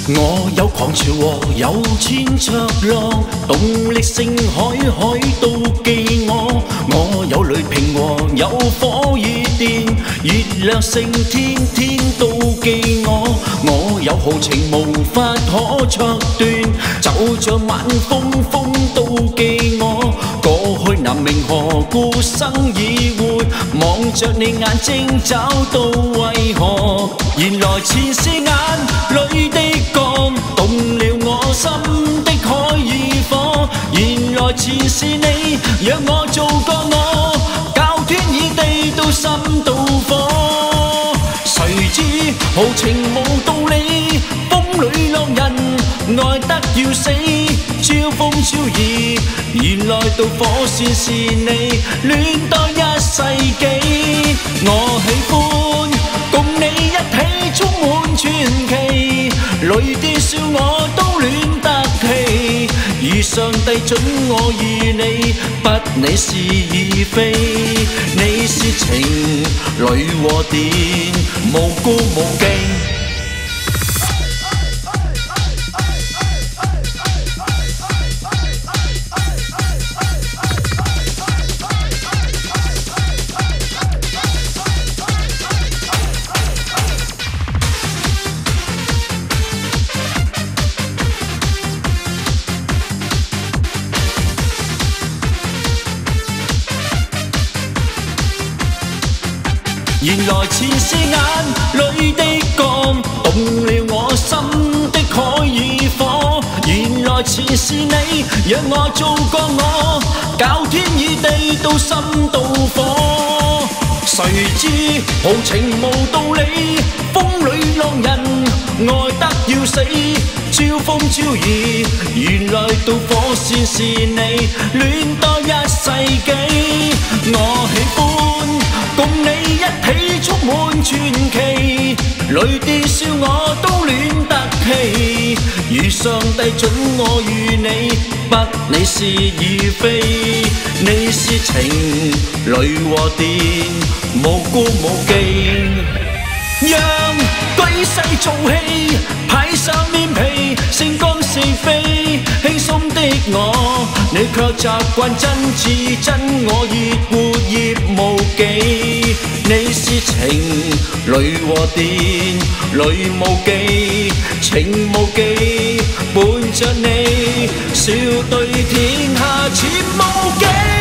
我有狂潮和有千尺浪，動力勝海，海妒忌我。我有雷霆和有火與電，月亮勝天，天妒忌我。我有豪情無法可戳斷，就像晚風，風妒忌我。過去南明河故生已會，望着你眼睛找到為何？原來前是眼裏的光，動了我心的海與火。原來前是你，讓我做個我，教天與地都心到火。誰知豪情無道理，風裏浪人愛得要死，招風招雨。原來導火線是你，戀多一世紀。我喜歡共你一起充滿傳奇，雷電笑我都戀得氣。如上帝准我與你，不理是與非，你是情雷和電，無故無忌。原來前是眼裏的光，動了我心的海與火。原來前是你，讓我做個我，教天與地都心到火。誰知豪情無道理，風裏浪人愛得要死，招風招雨。原來導火線是你，戀多一世紀。我喜歡共你一起充滿傳奇，雷電笑我都戀得氣。如上帝准我與你，不理是與非，你是情雷和電，無故無忌。讓舉世做戲，派上面皮，勝光是非。輕鬆的我，你卻習慣真摯真我，越活越無忌。你是情雷和電，雷無忌，情無忌，伴着你，笑對天下全無忌。